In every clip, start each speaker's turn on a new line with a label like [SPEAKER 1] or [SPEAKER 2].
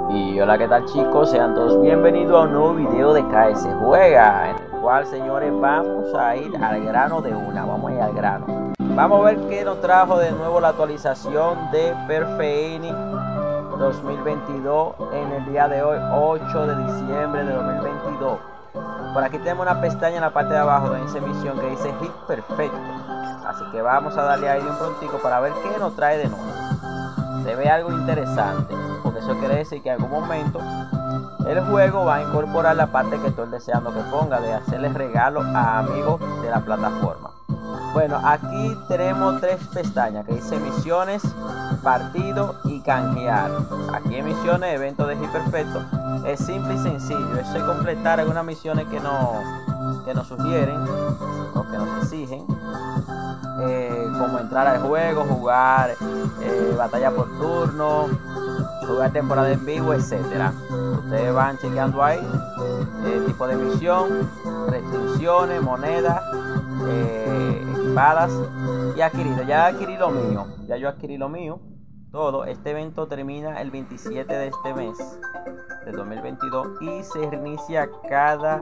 [SPEAKER 1] Y hola, ¿qué tal, chicos? Sean todos bienvenidos a un nuevo video de KS Juega, en el cual, señores, vamos a ir al grano de una. Vamos a ir al grano. Vamos a ver qué nos trajo de nuevo la actualización de Perfect 2022 en el día de hoy, 8 de diciembre de 2022. Por aquí tenemos una pestaña en la parte de abajo de esa misión que dice Hit Perfecto. Así que vamos a darle ahí de un prontico para ver qué nos trae de nuevo. Se ve algo interesante, porque eso quiere decir que en algún momento el juego va a incorporar la parte que estoy deseando que ponga, de hacerles regalo a amigos de la plataforma. Bueno, aquí tenemos tres pestañas que dice misiones, partido y canjear. Aquí en misiones, eventos de Hit Perfecto, es simple y sencillo. Eso es completar algunas misiones que nos sugieren o que nos exigen, como entrar al juego, jugar batalla por turno, jugar temporada en vivo, etcétera. Ustedes van chequeando ahí tipo de misión, restricciones, monedas, equipadas y adquirido. Ya adquirí lo mío, ya yo adquirí lo mío. Todo este evento termina el 27 de este mes del 2022 y se reinicia cada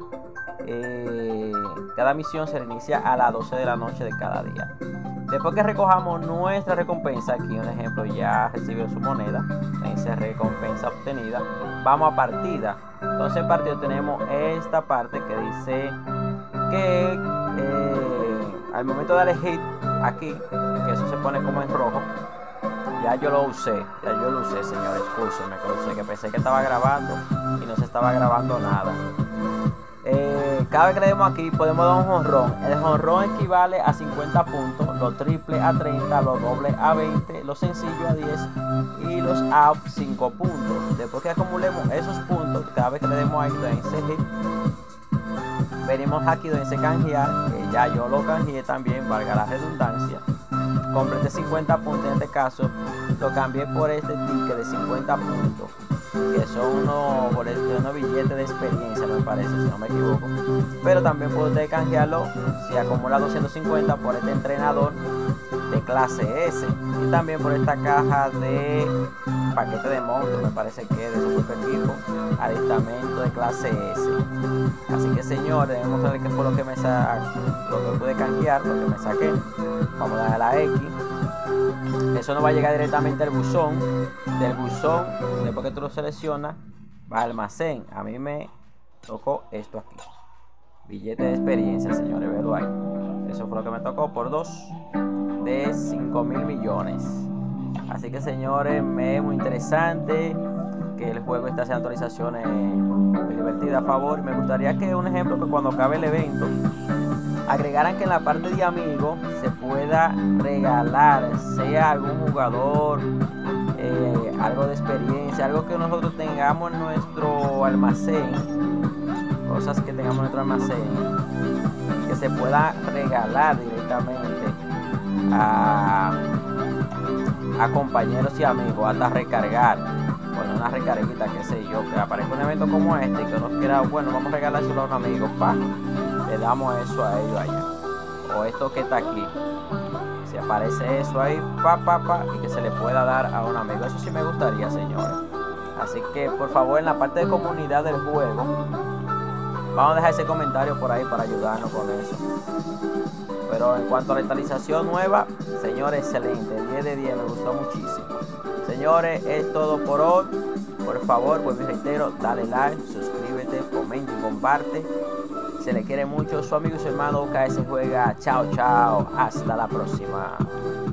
[SPEAKER 1] misión se reinicia a las 12 de la noche de cada día. Después que recojamos nuestra recompensa, aquí un ejemplo, ya recibió su moneda, dice recompensa obtenida, vamos a partida. Entonces en partida tenemos esta parte que dice que al momento de darle hit aquí, que eso se pone como en rojo, ya yo lo usé, señores, escúchenme que lo usé, que pensé que estaba grabando y no se estaba grabando nada. Cada vez que le demos aquí podemos dar un jonrón. El jonrón equivale a 50 puntos, los triples a 30, los dobles a 20, los sencillos a 10 y los out 5 puntos. Después que acumulemos esos puntos, cada vez que le demos ahí donde dice hit, venimos aquí donde dice canjear, que ya yo lo canjeé también, valga la redundancia. Completé 50 puntos, en este caso lo cambié por este ticket de 50 puntos, que son unos billetes de experiencia, me parece, si no me equivoco. Pero también puede usted canjearlo si acumula 250 por este entrenador de clase S, y también por esta caja de paquete de monstruos, me parece que de su propio equipo, adiestramiento de clase S. Así que, señores, debemos saber qué fue lo que pude canjear, lo que me saqué. Vamos a darle a la X. Eso nos va a llegar directamente al buzón. Del buzón, después que tú lo seleccionas, va al almacén. A mí me tocó esto aquí, billete de experiencia, señores, velo ahí. Eso fue lo que me tocó por 2 de 5.000 millones. Así que, señores, me es muy interesante que el juego esté haciendo actualizaciones muy divertidas a favor. Me gustaría que, un ejemplo, que cuando acabe el evento agregaran que en la parte de amigos se pueda regalar, sea algún jugador, algo de experiencia, algo que nosotros tengamos en nuestro almacén, cosas que tengamos en nuestro almacén, que se pueda regalar directamente a compañeros y amigos, hasta recargar. Bueno, una recarguita, qué sé yo, que aparezca un evento como este y que nos quiera, bueno, vamos a regalárselo a un amigo, le damos eso a ellos allá. O esto que está aquí, si aparece eso ahí, y que se le pueda dar a un amigo. Eso sí me gustaría, señores. Así que, por favor, en la parte de comunidad del juego, vamos a dejar ese comentario por ahí para ayudarnos con eso. Pero en cuanto a la actualización nueva, señores, excelente, 10 de 10, me gustó muchísimo. Señores, es todo por hoy. Por favor, pues me reitero, dale like, suscríbete, comenta y comparte. Se le quiere mucho, su amigo y su hermano KS Juega. Chao, chao, hasta la próxima.